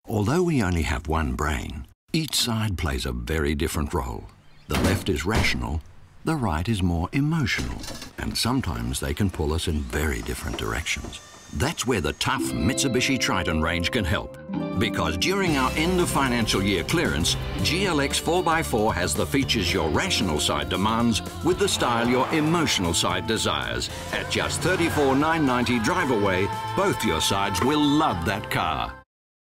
Although we only have one brain, each side plays a very different role. The left is rational, the right is more emotional, and sometimes they can pull us in very different directions. That's where the tough Mitsubishi Triton range can help. Because during our end of financial year clearance, GLX 4x4 has the features your rational side demands with the style your emotional side desires. At just $34,990 drive away, both your sides will love that car.